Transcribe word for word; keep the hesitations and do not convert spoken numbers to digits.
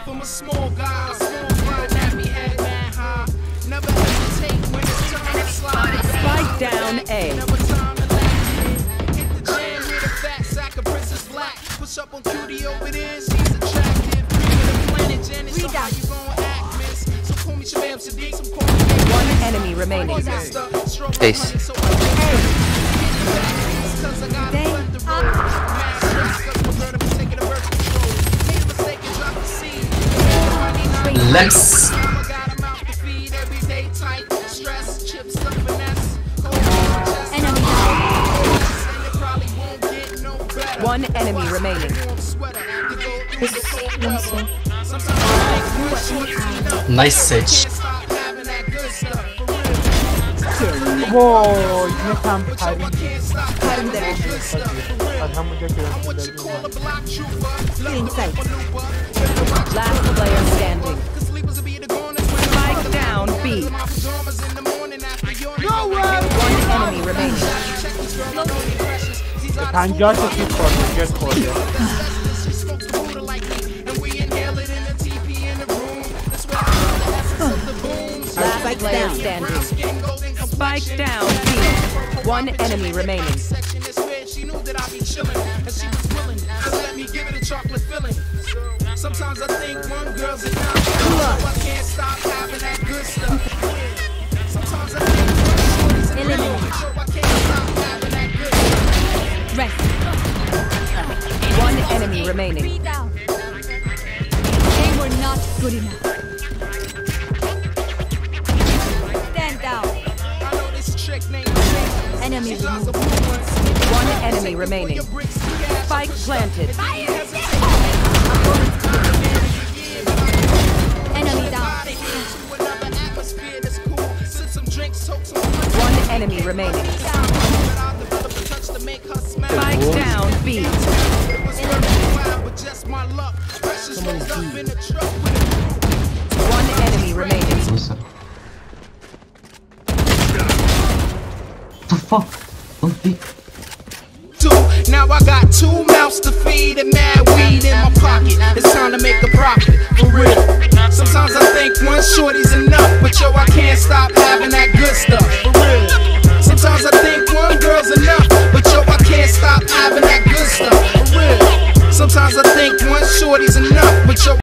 from a small guy. Small grind at me, head man high. Never hesitate when it's time to slide. Spike down A. Never time to laugh. Hit the jam with a fat sack of Princess Black. Push up on cutie over there, she's attractive. The planet Janet, so how you gon' act, miss? So call me Shabam Sadiq, some call me One enemy remaining. Ace. Let's. One enemy remaining. Nice Sage. Wow, yine tam tarih. Last player standing. Spike down B. One enemy remaining. پنجاه تا تیپ خورده جت خورده. Last player standing. Spike down B. One enemy remaining. She knew that I'd be chilling, and she was willing to let me give it a chocolate filling. Sometimes I think one girl's enough, so I can't stop having that good stuff. Sometimes I think one shorty's enough, so I can't stop having that good stuff. Rest. One enemy remaining. They were not good enough. Stand down. I know this trick named Enemy removed. One enemy remaining. Spike planted. Enemy down. One enemy remaining. Spike down B. One enemy remaining. The fuck? Don't be. Now I got two mouths to feed and mad weed in my pocket. It's time to make a profit, for real. Sometimes I think one shorty's enough, but yo, I can't stop having that good stuff, for real. Sometimes I think one girl's enough, but yo, I can't stop having that good stuff, for real. Sometimes I think one shorty's enough.